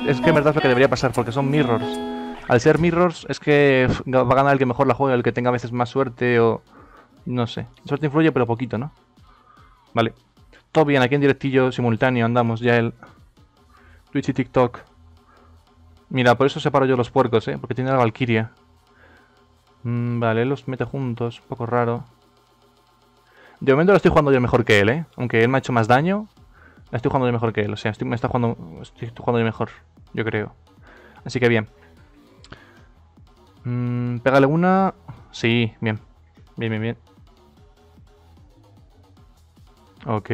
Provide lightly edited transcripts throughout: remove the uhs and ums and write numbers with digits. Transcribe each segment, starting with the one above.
Es que en verdad es lo que debería pasar, porque son mirrors. Al ser mirrors, es que va a ganar el que mejor la juegue, el que tenga a veces más suerte o... No sé. Suerte influye, pero poquito, ¿no? Vale. Todo bien, aquí en directillo simultáneo andamos ya el Twitch y TikTok. Mira, por eso separo yo los puercos, ¿eh? Porque tiene la Valkyria. Vale, él los mete juntos. Un poco raro. De momento lo estoy jugando yo mejor que él, ¿eh? Aunque él me ha hecho más daño, la estoy jugando yo mejor que él. O sea, estoy jugando yo mejor, yo creo. Así que bien. Pégale una. Sí, bien. Bien, bien, bien. Ok.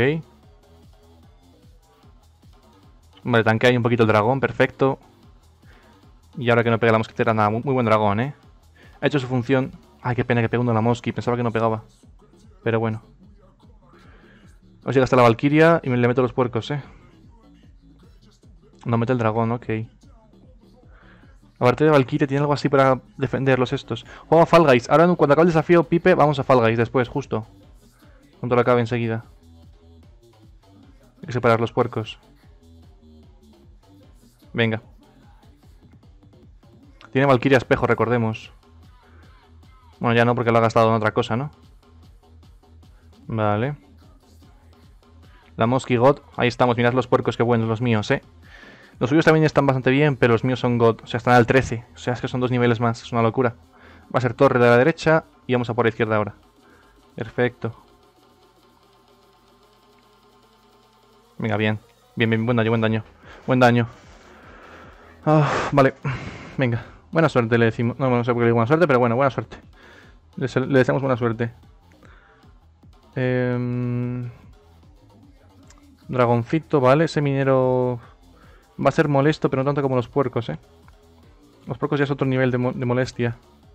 Vale, tanquea ahí un poquito el dragón, perfecto. Y ahora que no pega la mosquetera, nada, muy buen dragón, ¿eh? Ha hecho su función. Ay, qué pena que pegó uno a la mosqui, pensaba que no pegaba. Pero bueno. Os llega hasta la Valkyria y me le meto los puercos, ¿eh? No mete el dragón, ok. Aparte de Valkyria, ¿tiene algo así para defenderlos estos? Juego a Fall Guys. Ahora cuando acabe el desafío, Pipe, vamos a Fall Guys después, justo. Cuando lo acabe enseguida. Hay que separar los puercos. Venga. Tiene Valkyria espejo, recordemos. Bueno, ya no, porque lo ha gastado en otra cosa, ¿no? Vale. La Mosky God. Ahí estamos, mirad los puercos, qué buenos los míos, ¿eh? Los suyos también están bastante bien, pero los míos son God. O sea, están al 13. O sea, es que son 2 niveles más. Es una locura. Va a ser torre de la derecha y vamos a por la izquierda ahora. Perfecto. Venga, bien. Bien, bien, buen daño, buen daño. Buen daño. Vale. Venga. Buena suerte le decimos. No sé por qué le digo buena suerte, pero bueno, buena suerte. Le deseamos buena suerte. Dragoncito, vale. Ese minero va a ser molesto, pero no tanto como los puercos, ¿eh? Los puercos ya es otro nivel de molestia.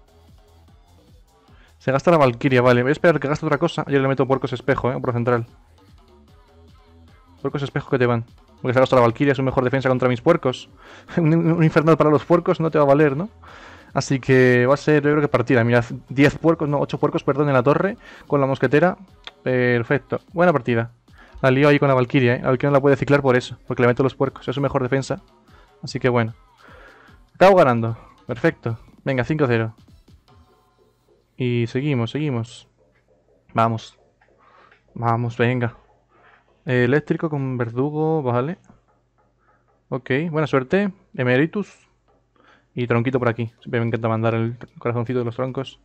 Se gasta la Valkyria, vale. Voy a esperar que gaste otra cosa. Yo le meto puercos espejo, por central. Puercos espejo que te van. Porque se ha gastado la Valkyria, es su mejor defensa contra mis puercos. un infernal para los puercos no te va a valer, ¿no? Así que va a ser, yo creo que partida. Mirad, 10 puercos, no, 8 puercos, perdón, en la torre. Con la mosquetera. Perfecto. Buena partida. La lío ahí con la Valkyria, ¿eh? La Valkyria no la puede ciclar por eso. Porque le meto los puercos. Es su mejor defensa. Así que bueno. Acabo ganando. Perfecto. Venga, 5-0. Y seguimos, seguimos. Vamos. Vamos, venga. Eléctrico con verdugo, vale. Ok, buena suerte. Emeritus. Y tronquito por aquí. Siempre me encanta mandar el corazoncito de los troncos.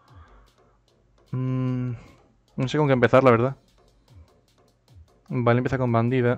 No sé con qué empezar, la verdad. Vale, empieza con bandida.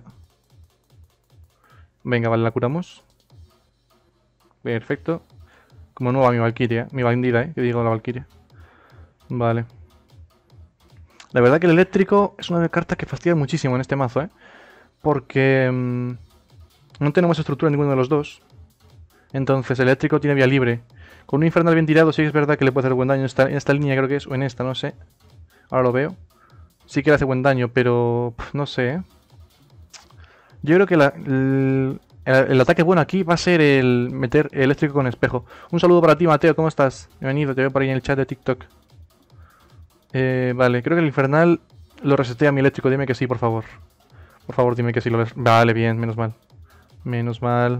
Venga, vale, la curamos. Perfecto. Como nueva mi Valkyria. Mi bandida, que digo la Valkyria. Vale. La verdad que el eléctrico es una de las cartas que fastidia muchísimo en este mazo, porque no tenemos estructura en ninguno de los dos. Entonces el eléctrico tiene vía libre. Con un infernal bien tirado sí es verdad que le puede hacer buen daño en esta línea, creo que es, o en esta, no sé. Ahora lo veo. Sí que le hace buen daño, pero no sé. Yo creo que el ataque bueno aquí va a ser el meter eléctrico con espejo. Un saludo para ti, Mateo, ¿cómo estás? Bienvenido, te veo por ahí en el chat de TikTok. Vale, creo que el infernal lo resetea mi eléctrico. Dime que sí, por favor. Por favor, dime que sí. Vale, bien, menos mal. Menos mal.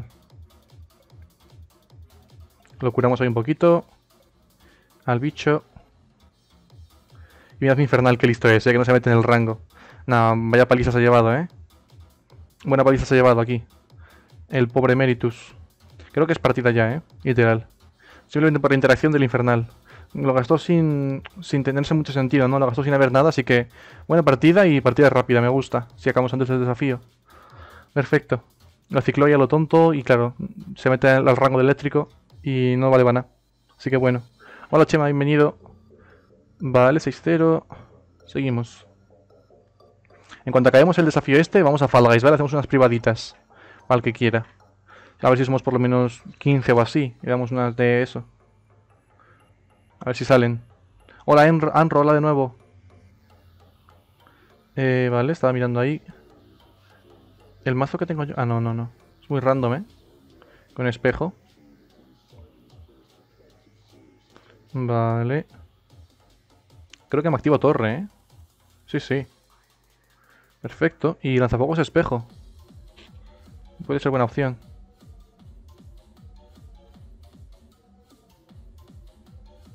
Lo curamos ahí un poquito. Al bicho. Y mirad mi infernal, que listo es, que no se mete en el rango. Nah, vaya paliza se ha llevado, Buena paliza se ha llevado aquí. El pobre Meritus. Creo que es partida ya, literal. Simplemente por la interacción del infernal. Lo gastó sin tenerse mucho sentido, ¿no? Lo gastó sin haber nada, así que buena partida y partida rápida, me gusta. Si acabamos antes del desafío. Perfecto. Lo cicló ya a lo tonto y claro, se mete al rango de eléctrico y no vale para nada. Así que bueno. Hola Chema, bienvenido. Vale, 6-0. Seguimos. En cuanto acabemos el desafío este, vamos a Fall Guys, ¿vale? Hacemos unas privaditas. Al que quiera. A ver si somos por lo menos 15 o así. Y damos unas de eso. A ver si salen. Hola, Anro, hola de nuevo. Vale, estaba mirando ahí. El mazo que tengo yo... Ah, no, no, no. Es muy random, Con espejo. Vale. Creo que me activo torre, Sí, sí. Perfecto. Y lanzafuegos espejo. Puede ser buena opción.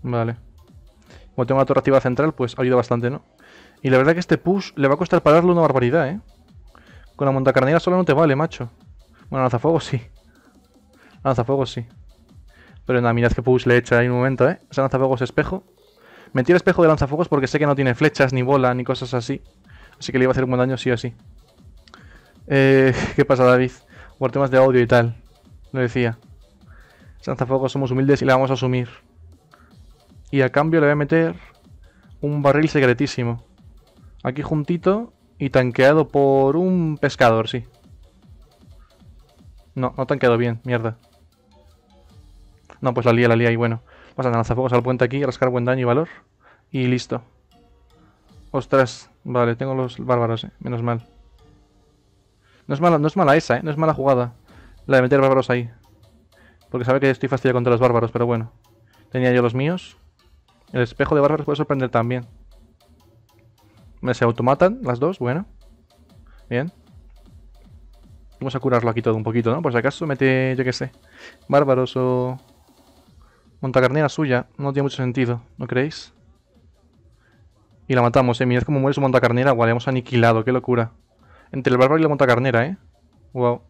Vale. Como tengo una torre activa central, pues ayuda bastante, ¿no? Y la verdad que este push le va a costar pararlo una barbaridad, ¿eh? Con la montacarnera sola no te vale, macho. Bueno, lanzafuegos sí. Lanzafuegos sí. Pero nada, mirad que push le echa ahí un momento, ¿eh? Ese lanzafuegos espejo. Mentira espejo de lanzafuegos porque sé que no tiene flechas, ni bola, ni cosas así. Así que le iba a hacer un buen daño sí o sí. ¿Qué pasa, David? Por temas de audio y tal. Lo decía. Ese lanzafuegos somos humildes y le vamos a asumir. Y a cambio le voy a meter un barril secretísimo. Aquí juntito y tanqueado por un pescador, sí. No, no tanqueado bien, mierda. No, pues la lía y bueno. Vamos a lanzafuegos al puente aquí, rascar buen daño y valor. Y listo. Ostras, vale, tengo los bárbaros, menos mal. No es mala esa, no es mala jugada. La de meter bárbaros ahí. Porque sabe que estoy fastidiado contra los bárbaros, pero bueno. Tenía yo los míos. El espejo de bárbaros puede sorprender también. Se automatan las dos, bueno. Bien. Vamos a curarlo aquí todo un poquito, ¿no? Por si acaso mete, yo qué sé, bárbaros o montacarnera suya. No tiene mucho sentido, ¿no creéis? Y la matamos, mirad cómo muere su montacarnera. Guau, le hemos aniquilado, qué locura. Entre el bárbaro y la montacarnera, Wow.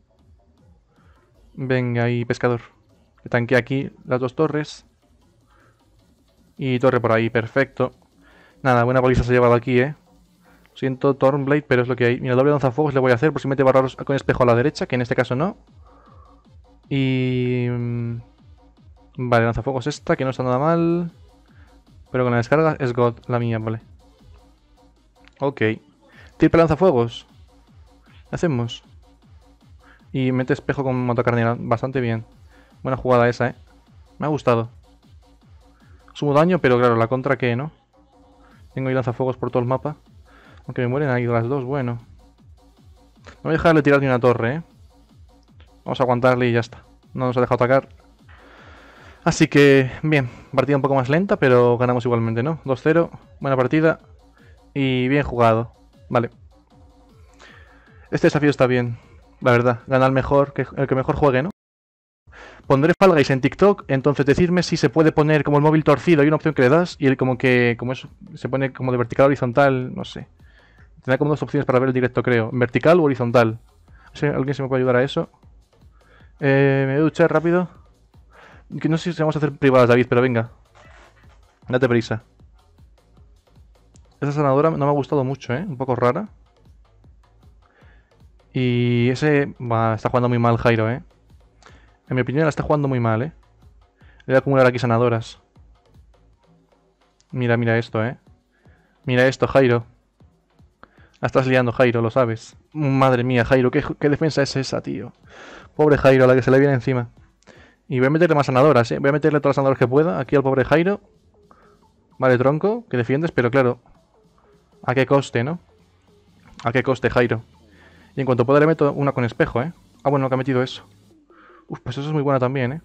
Venga, ahí, pescador. Que tanquea aquí las dos torres. Y torre por ahí, perfecto. Nada, buena paliza se ha llevado aquí, Siento Thornblade, pero es lo que hay. Mira, doble lanzafuegos le voy a hacer por si mete bárbaros con espejo a la derecha, que en este caso no. Y... vale, lanzafuegos esta, que no está nada mal. Pero con la descarga es God, la mía, vale. Ok. Triple lanzafuegos. Hacemos. Y mete espejo con montacarnera, bastante bien. Buena jugada esa, Me ha gustado. Sumo daño, pero claro, la contra que, ¿no? Tengo ahí lanzafuegos por todo el mapa. Aunque me mueren ahí las dos, bueno. No voy a dejarle tirar ni una torre, Vamos a aguantarle y ya está. No nos ha dejado atacar. Así que, bien. Partida un poco más lenta, pero ganamos igualmente, ¿no? 2-0. Buena partida. Y bien jugado. Vale. Este desafío está bien. La verdad. Gana el mejor, el que mejor juegue, ¿no? Pondré Fall Guys en TikTok, entonces decidme si se puede poner como el móvil torcido. Hay una opción que le das y como eso se pone como de vertical a horizontal, no sé. Tendrá como dos opciones para ver el directo, creo. Vertical o horizontal. No sé, ¿alguien se me puede ayudar a eso? Me voy a duchar rápido. Que no sé si vamos a hacer privadas, David, pero venga. Date prisa. Esa sanadora no me ha gustado mucho, Un poco rara. Y ese... bah, está jugando muy mal Jairo, En mi opinión la está jugando muy mal, Le voy a acumular aquí sanadoras. Mira, mira esto, Mira esto, Jairo. La estás liando, Jairo, lo sabes. Madre mía, Jairo, ¿qué defensa es esa, tío? Pobre Jairo, a la que se le viene encima. Y voy a meterle más sanadoras, Voy a meterle todas las sanadoras que pueda aquí al pobre Jairo. Vale, tronco, que defiendes, pero claro. ¿A qué coste, no? ¿A qué coste, Jairo? Y en cuanto pueda le meto una con espejo, Ah, bueno, que ha metido eso. Uf, pues eso es muy buena también,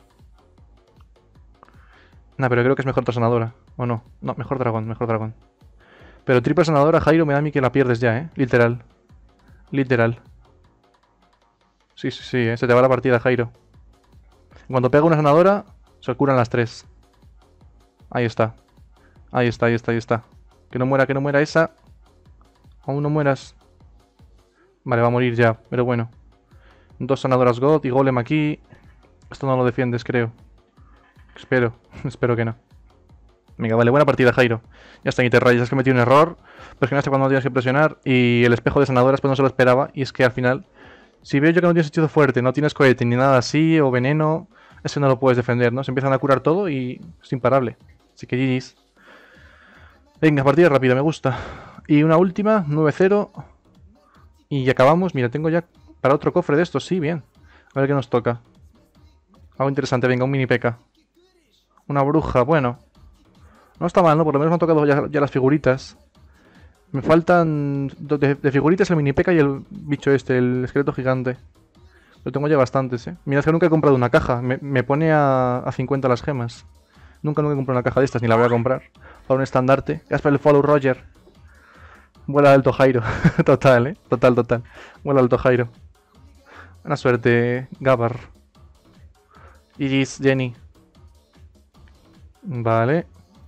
Nah, pero creo que es mejor otra sanadora. ¿O no? No, mejor dragón, mejor dragón. Pero triple sanadora, Jairo, me da a mí que la pierdes ya, Literal. Literal. Sí, sí, sí, se te va la partida, Jairo. Cuando pega una sanadora, se curan las tres. Ahí está. Ahí está, ahí está, ahí está. Que no muera esa. Aún no mueras. Vale, va a morir ya, pero bueno. Dos sanadoras God y Golem aquí. Esto no lo defiendes, creo. Espero, espero que no. Venga, vale, buena partida, Jairo. Ya está, y te rayas, es que metí un error. Pues que no sé cuándo tienes que presionar. Y el espejo de sanadoras pues no se lo esperaba. Y es que al final, si veo yo que no tienes hechizo fuerte, no tienes cohete ni nada así, o veneno, ese no lo puedes defender, ¿no? Se empiezan a curar todo y es imparable. Así que GG's. Venga, partida rápida, me gusta. Y una última, 9-0. Y acabamos. Mira, tengo ya para otro cofre de estos, sí, bien. A ver qué nos toca. Algo interesante, venga, un mini P.K. Una bruja, bueno. No está mal, ¿no? Por lo menos me han tocado ya las figuritas. Me faltan de figuritas el mini P.K. y el bicho este, el esqueleto gigante. Lo tengo ya bastantes, Mirad que nunca he comprado una caja. Me pone a 50 las gemas. Nunca he comprado una caja de estas, ni la voy a comprar. Para un estandarte. Gracias por el follow, Roger. Vuela alto, Jairo. Total, Total, total. Vuela alto, Jairo. Buena suerte, Gabar. GG's, Jenny. Vale.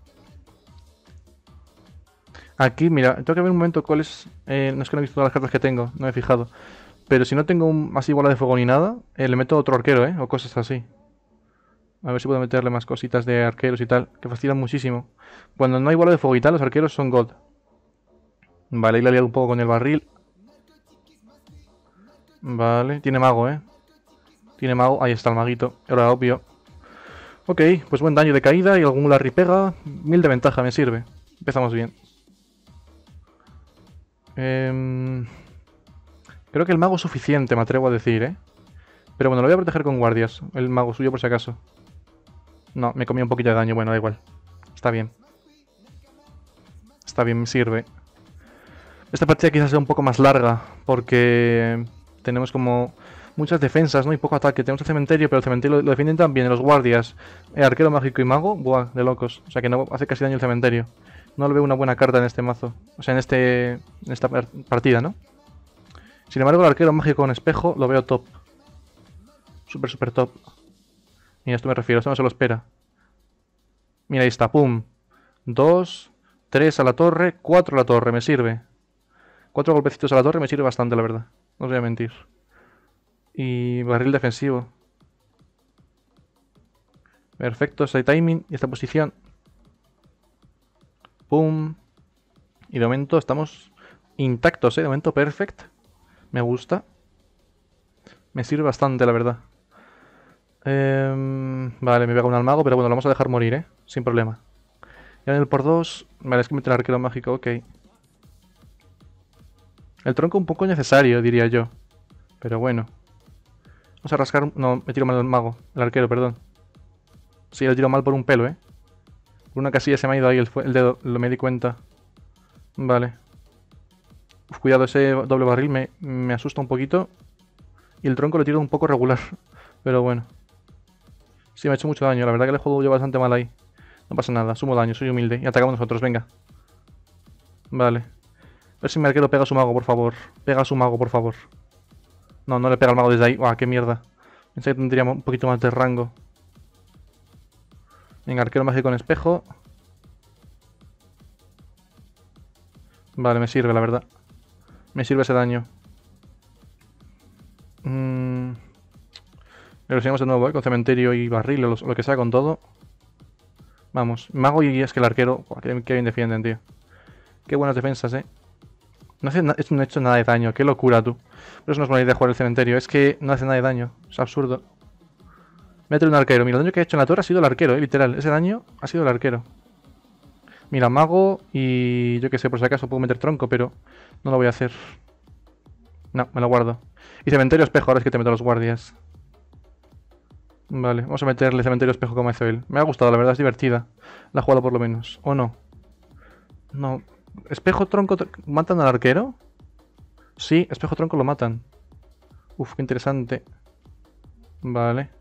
Aquí, mira, tengo que ver un momento cuál es... no es que no he visto todas las cartas que tengo, no me he fijado. Pero si no tengo así bola de fuego ni nada, le meto otro arquero, ¿eh? O cosas así. A ver si puedo meterle más cositas de arqueros y tal, que fastidian muchísimo. Cuando no hay bola de fuego y tal, los arqueros son God. Vale, ahí le he liado un poco con el barril. Vale, tiene mago, ¿eh? Tiene mago, ahí está el maguito, era obvio. Ok, pues buen daño de caída y algún Larry pega. 1000 de ventaja, me sirve. Empezamos bien. Creo que el mago es suficiente, me atrevo a decir, ¿eh? Pero bueno, lo voy a proteger con guardias. El mago suyo por si acaso. No, me comí un poquito de daño. Bueno, da igual. Está bien. Está bien, me sirve. Esta partida quizás sea un poco más larga. Porque tenemos como muchas defensas, ¿no? Y poco ataque. Tenemos el cementerio, pero el cementerio lo defienden también los guardias. Arquero mágico y mago. Buah, de locos. O sea que no hace casi daño el cementerio. No le veo una buena carta en este mazo. O sea, en esta partida, ¿no? Sin embargo, el arquero mágico con espejo lo veo top. Súper, súper top. Mira, a esto me refiero, esto no se lo espera. Mira, ahí está, pum. 2, 3 a la torre, 4 a la torre, me sirve. 4 golpecitos a la torre me sirve bastante, la verdad. No os voy a mentir. Y barril defensivo. Perfecto, este timing y esta posición. Pum. Y de momento estamos intactos, ¿eh? De momento perfect. Me gusta. Me sirve bastante, la verdad. Vale, me pega un al mago, pero bueno, lo vamos a dejar morir, ¿eh? Sin problema. Ya en el por 2. Vale, es que mete el arquero mágico, ok. El tronco un poco necesario, diría yo. Pero bueno. Vamos a rascar... No, me tiro mal el mago. El arquero, perdón. Sí, lo tiro mal por un pelo, ¿eh? Por una casilla se me ha ido ahí el dedo, lo me di cuenta. Vale. Uf, cuidado, ese doble barril me asusta un poquito. Y el tronco lo tiro un poco regular. Pero bueno. Sí, me ha hecho mucho daño. La verdad que el juego yo bastante mal ahí. No pasa nada, sumo daño, soy humilde. Y atacamos nosotros, venga. Vale. A ver si mi arquero pega a su mago, por favor. Pega a su mago, por favor. No, no le pega al mago desde ahí. ¡Guau, qué mierda! Pensé que tendría un poquito más de rango. Venga, arquero mágico con espejo. Vale, me sirve, la verdad. Me sirve ese daño. Erosionamos de nuevo, con cementerio y barril, o lo que sea, con todo. Vamos, mago y es que el arquero... Buah, qué bien defienden, tío. Qué buenas defensas, No ha hecho nada de daño, qué locura, tú. Pero eso no es buena idea jugar el cementerio, es que no hace nada de daño, es absurdo. Mete un arquero, mira, el daño que ha hecho en la torre ha sido el arquero, literal. Ese daño ha sido el arquero. Mira, mago y yo que sé, por si acaso puedo meter tronco, pero no lo voy a hacer. No, me lo guardo. Y cementerio espejo, ahora es que te meto a los guardias. Vale, vamos a meterle cementerio espejo como hizo él. Me ha gustado, la verdad, es divertida. La ha jugado por lo menos. ¿O no? No. ¿Espejo tronco matan al arquero? Sí, espejo tronco lo matan. Uf, qué interesante. Vale.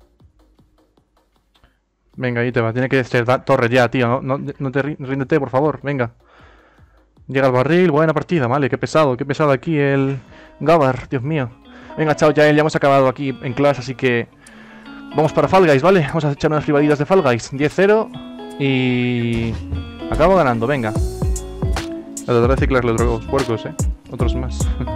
Venga, ahí te va. Tiene que ser torre ya, tío. No te ríndete, por favor. Venga. Llega el barril. Buena partida. Vale, qué pesado aquí el Gavar. Dios mío. Venga, chao, ya hemos acabado aquí en clase, así que... Vamos para Fall Guys, ¿vale? Vamos a echar unas privaditas de Fall Guys. 10-0 y... Acabo ganando, venga. La trataré de reciclarle otros puercos, Otros más.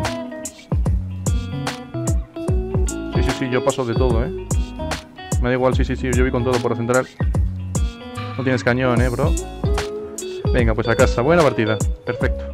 Sí, yo paso de todo, Me da igual, sí, yo voy con todo por la central. No tienes cañón, bro. Venga, pues a casa. Buena partida. Perfecto.